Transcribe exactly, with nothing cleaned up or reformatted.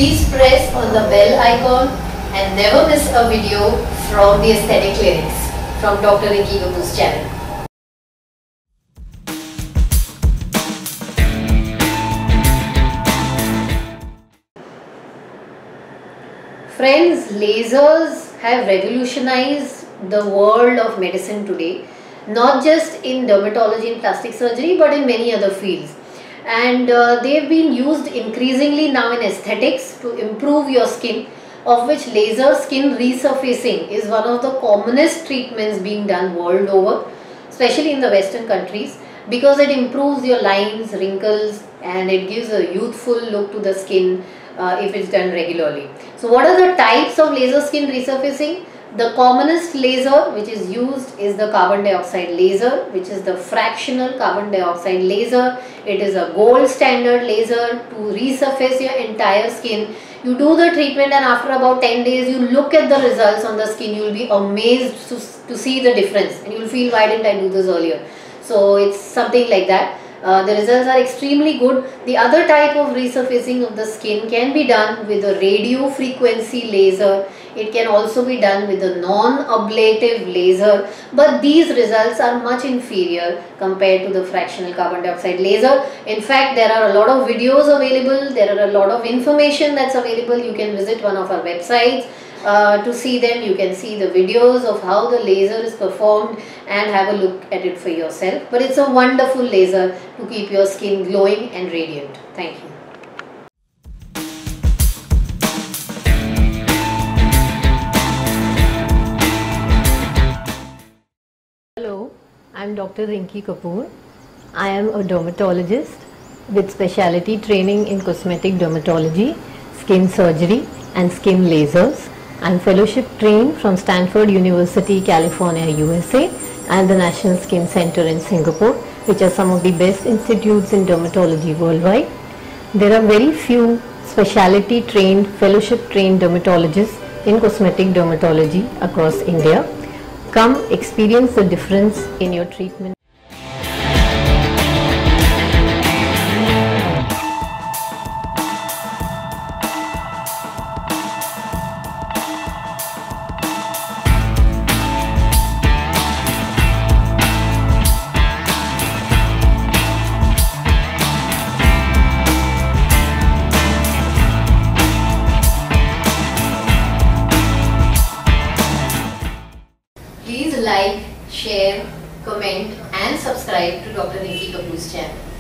Please press on the bell icon and never miss a video from the Aesthetic Clinics from Doctor Rinky Kapoor's channel. Friends, lasers have revolutionized the world of medicine today, not just in dermatology and plastic surgery but in many other fields. And uh, they've been used increasingly now in aesthetics to improve your skin, of which laser skin resurfacing is one of the commonest treatments being done world over, especially in the Western countries, because it improves your lines, wrinkles, and it gives a youthful look to the skin uh, if it's done regularly. So what are the types of laser skin resurfacing? The commonest laser which is used is the carbon dioxide laser, which is the fractional carbon dioxide laser. It is a gold standard laser to resurface your entire skin. You do the treatment and after about ten days you look at the results on the skin, you will be amazed to, to see the difference and you will feel, why didn't I do this earlier? So it's something like that. Uh, the results are extremely good. The other type of resurfacing of the skin can be done with a radio frequency laser. It can also be done with a non-ablative laser, but these results are much inferior compared to the fractional carbon dioxide laser. In fact, there are a lot of videos available, there are a lot of information that's available. You can visit one of our websites uh, to see them. You can see the videos of how the laser is performed and have a look at it for yourself. But it's a wonderful laser to keep your skin glowing and radiant. Thank you. Hello, I am Doctor Rinky Kapoor. I am a dermatologist with specialty training in cosmetic dermatology, skin surgery and skin lasers. I am fellowship trained from Stanford University, California, U S A and the National Skin Center in Singapore, which are some of the best institutes in dermatology worldwide. There are very few specialty trained, fellowship trained dermatologists in cosmetic dermatology across India. Come experience the difference in your treatment. Please like, share, comment and subscribe to Doctor Rinky Kapoor's channel.